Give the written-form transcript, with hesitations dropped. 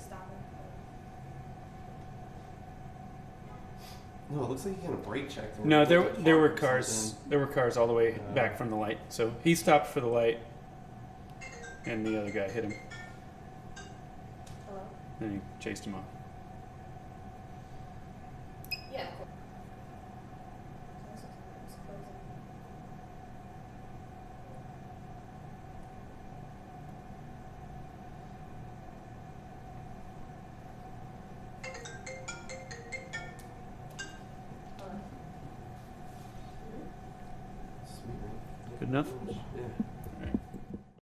stopping. No, it looks like he kind of brake checked. No, there were or cars. something. There were cars all the way back from the light. So he stopped for the light, and the other guy hit him. Hello? Then he chased him off. Yeah, cool. It's closing. Sweet, man. Good enough? Yeah.